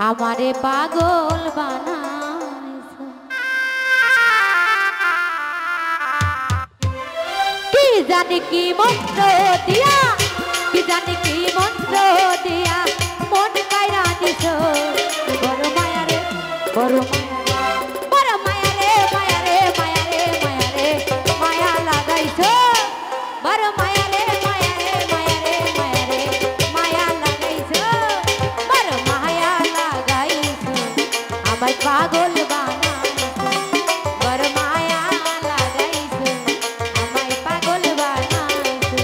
আমারে পাগল বানাইছো কি জানি কি মন্ত্র দিয়া কি জানি কি মন্ত্র দিয়া মন কাইরা দিছো বড় মায়া রে বড় মায়া রে মায়া রে মায়া রে মায়া রে মায়া লাগাইছো বড় মায়া রে মায়া রে মায়া রে মায়া রে মায়া লাগাইছো বড় মায়া লাগাইছো আমায় পাগল বানাইছো বড় মায়া লাগাইছো আমায় পাগল বানাইছো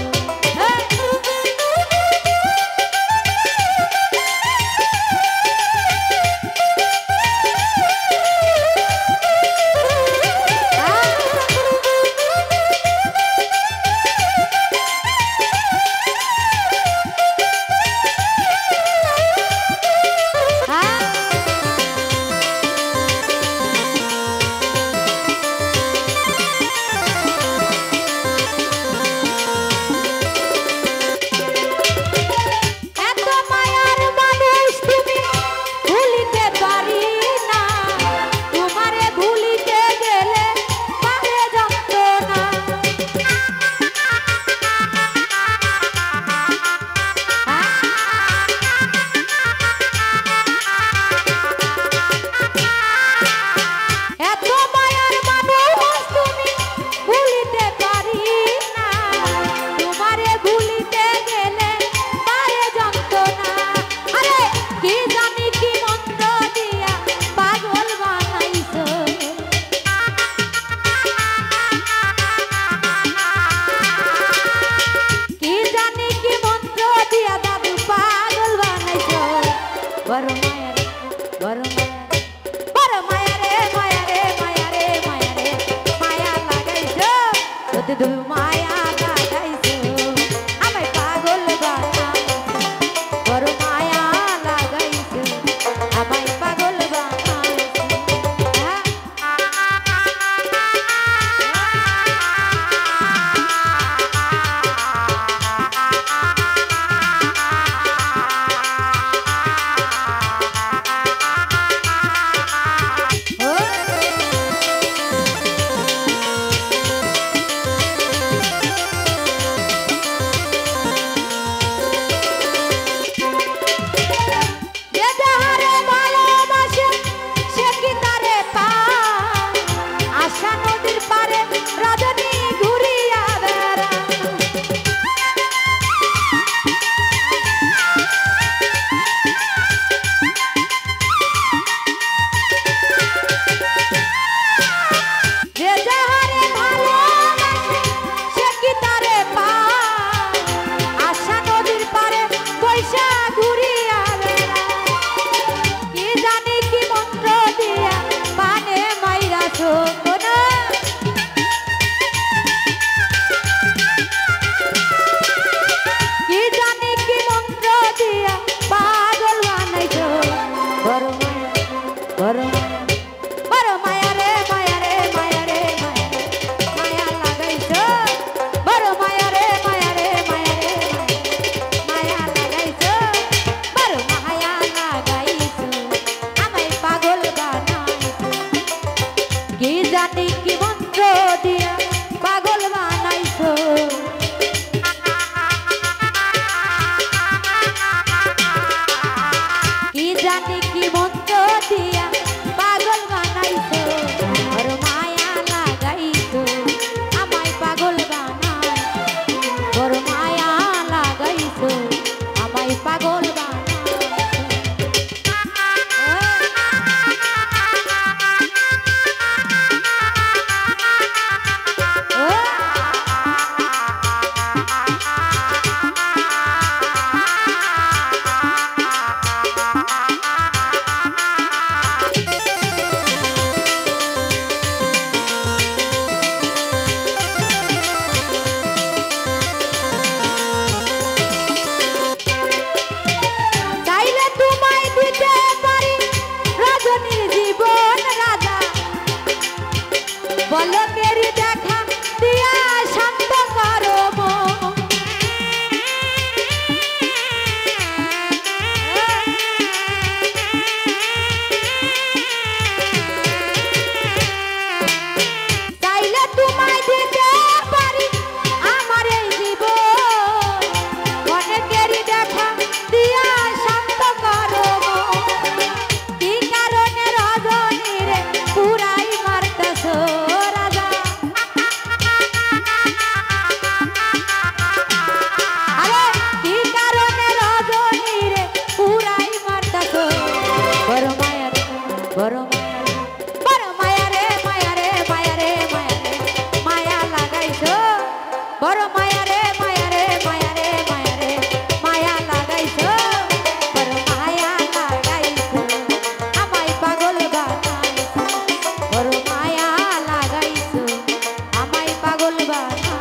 বড় মায়া রে মায়া রে মায়া রে মায়া রে মায়া লাগাইছো বড় মায়া রে মায়া রে মায়া রে মায়া রে মায়া লাগাইছো বড় মায়া লাগাইছো আমায় পাগল বানাইছো বড় মায়া লাগাইছো আমায় পাগল বানাইছো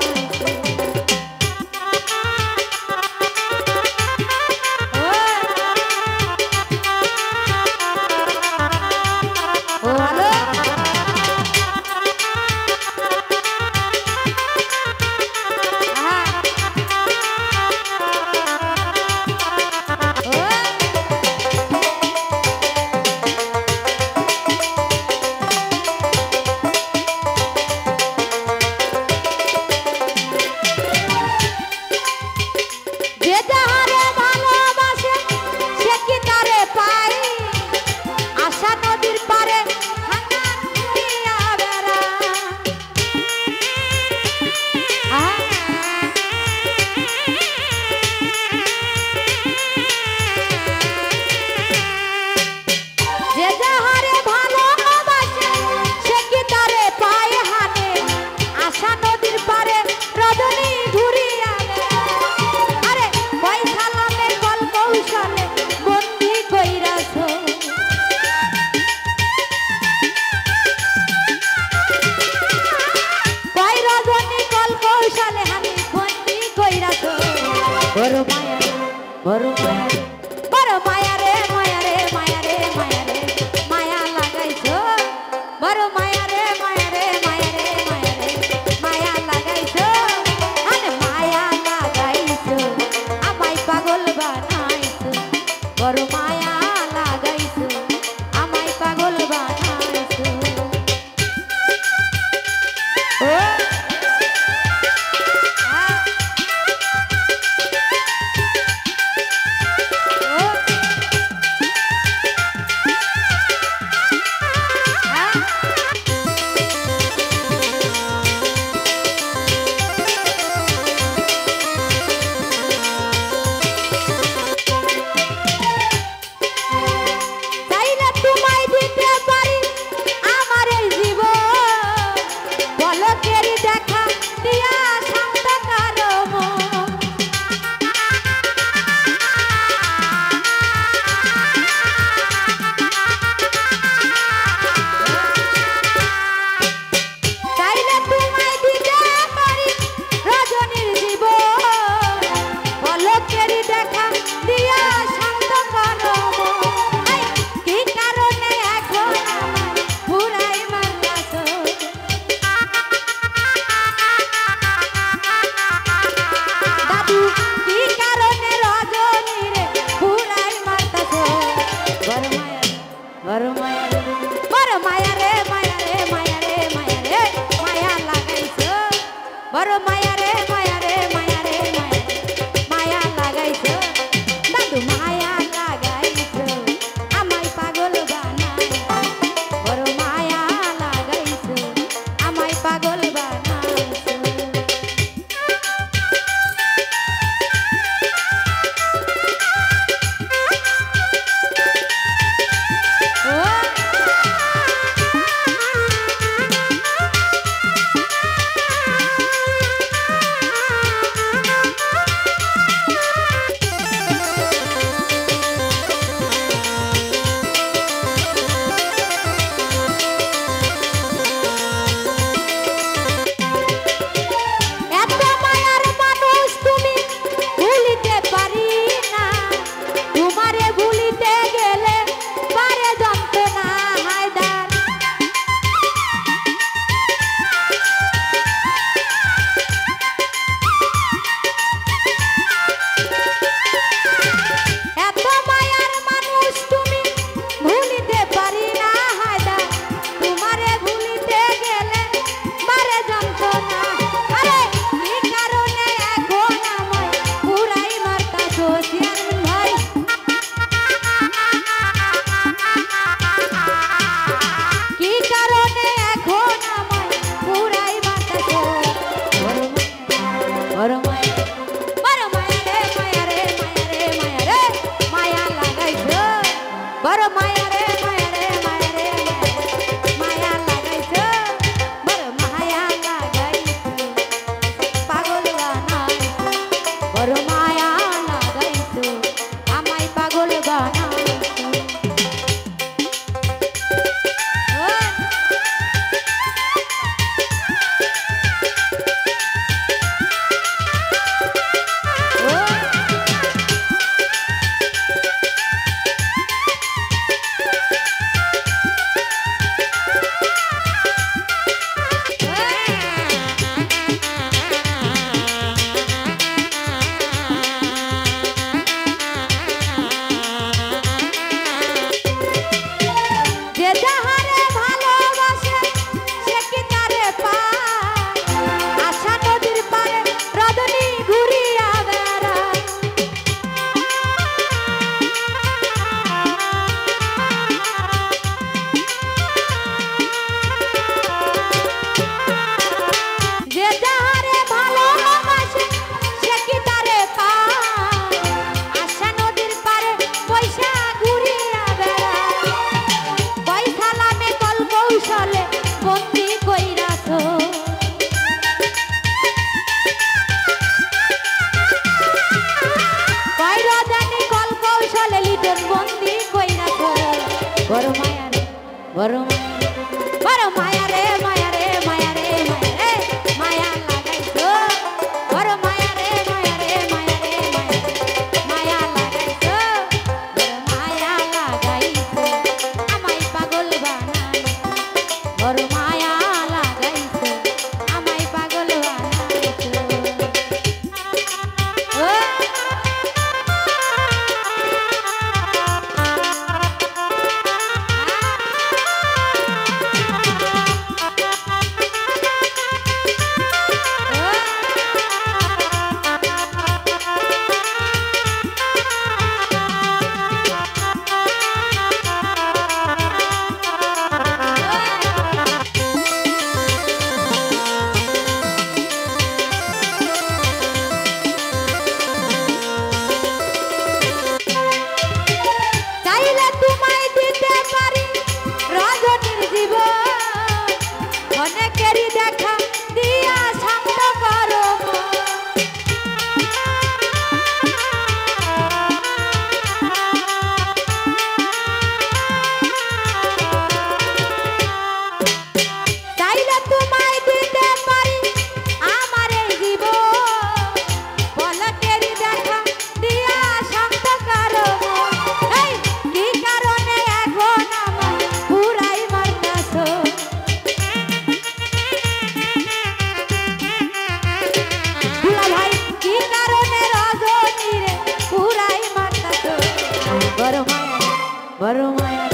বড় মায়া বড় মায়া রে মায়া রে মায়া রে মায়া রে মায়া লাগাইছো বড় মায়া রে মায়া রে মায়া রে মায়া রে মায়া লাগাইছো আরে মায়া লাগাইছো আমায় পাগল বানাইছো বড় মায়া লাগাইছো আমায় পাগল বানাইছো ও বড় মায়া রে মায়া রে মায়া রে মায়া মায়া লাগাইছো দাদু মায়া লাগাইছো আমায় পাগল বানাইছো বড় মায়া লাগাইছো আমায় পাগল বানাইছো বড় মায়া রে মায়া রে মায়া রে বড় মায়া রে বড় মায়া বড় মায়া রে মায়া রে মায়া রে মায়া রে মায়া লাগাইছো বড় মায়া রে মায়া রে মায়া রে মায়া লাগাইছো বড় মায়া লাগাইছো আমায় পাগল বানাই বড় মায়া লাগাইছো আমায় পাগল বানাইছো ও বড় মায়া